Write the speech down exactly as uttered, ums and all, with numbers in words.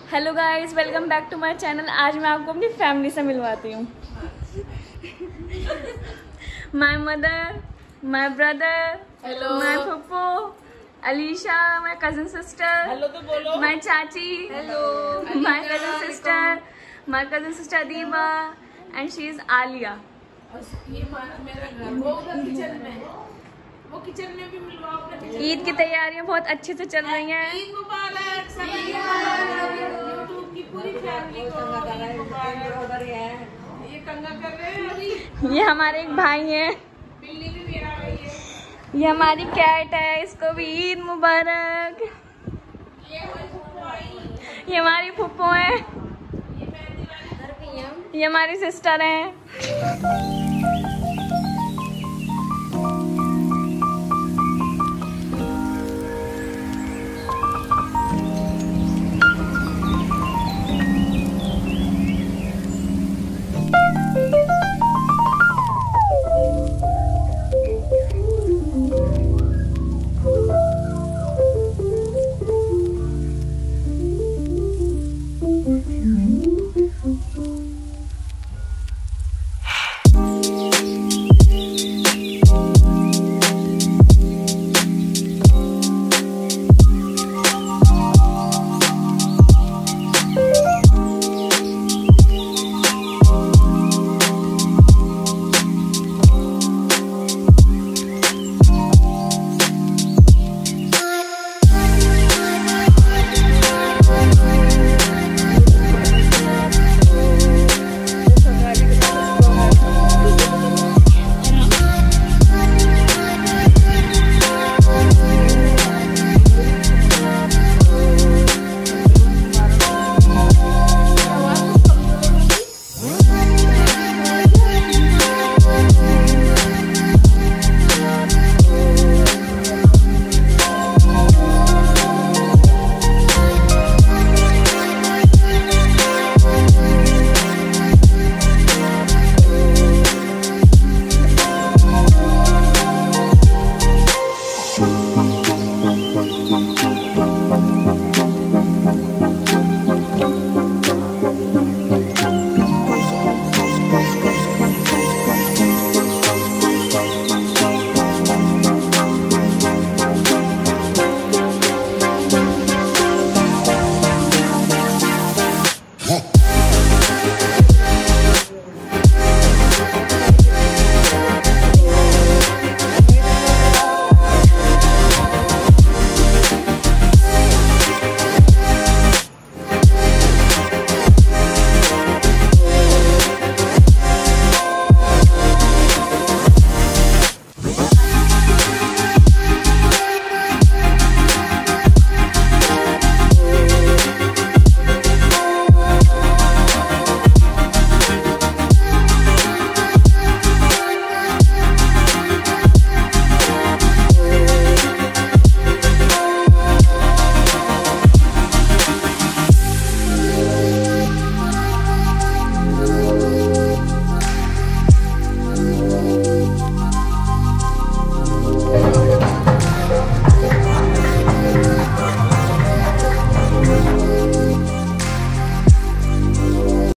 Hello guys, welcome back to my channel. आज मैं आपको अपनी फैमिली से मिलवाती हूँ। My mother, my brother, my फुप्पो, Alisha, my cousin sister, hello तो बोलो, माय चाची, hello, my cousin sister, my cousin sister Diba, and she is Aliya. ये मेरा घर वो किचन में, वो किचन में भी मिलवाओ। ईद की तैयारियां बहुत अच्छे से चल रही हैं। ईद मुबारक सभी यूट्यूब की पूरी फैमिली को। ये कंगा कर रहे हैं अभी। ये हमारे एक भाई हैं। बिल्ली भी मेरा भाई है। ये हमारी कैट है, इसको भी ईद मुबारक। ये ये हमारी फुप्पो है। ये हमारी सिस्टर हैं।